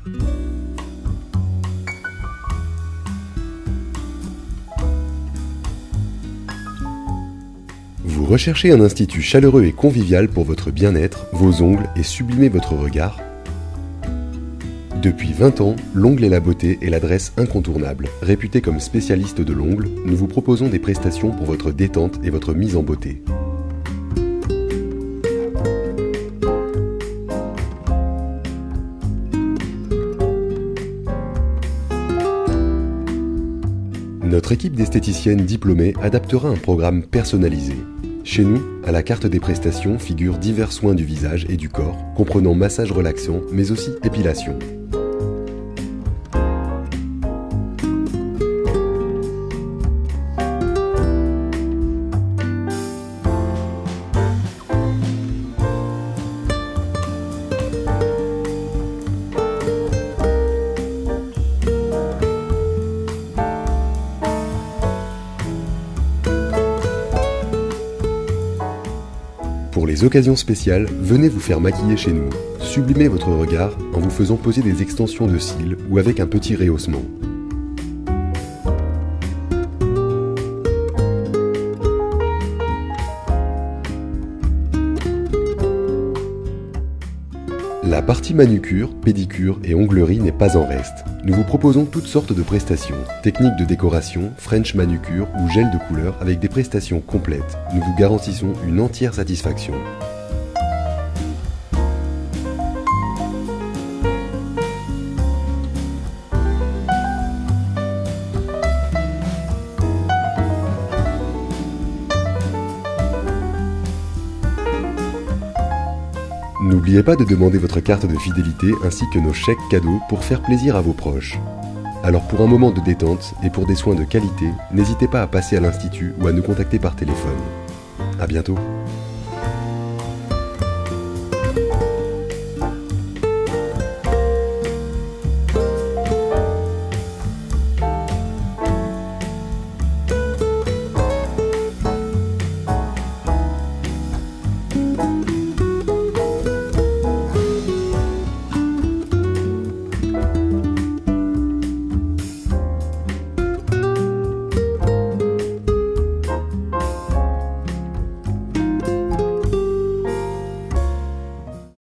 Vous recherchez un institut chaleureux et convivial pour votre bien-être, vos ongles et sublimer votre regard? Depuis 20 ans, l'Ongle et la Beauté est l'adresse incontournable. Réputé comme spécialiste de l'ongle, nous vous proposons des prestations pour votre détente et votre mise en beauté. Notre équipe d'esthéticiennes diplômées adaptera un programme personnalisé. Chez nous, à la carte des prestations figurent divers soins du visage et du corps, comprenant massage relaxant, mais aussi épilation. Pour les occasions spéciales, venez vous faire maquiller chez nous. Sublimez votre regard en vous faisant poser des extensions de cils ou avec un petit rehaussement. La partie manucure, pédicure et onglerie n'est pas en reste. Nous vous proposons toutes sortes de prestations, techniques de décoration, French manucure ou gel de couleur avec des prestations complètes. Nous vous garantissons une entière satisfaction. N'oubliez pas de demander votre carte de fidélité ainsi que nos chèques cadeaux pour faire plaisir à vos proches. Alors pour un moment de détente et pour des soins de qualité, n'hésitez pas à passer à l'Institut ou à nous contacter par téléphone. À bientôt.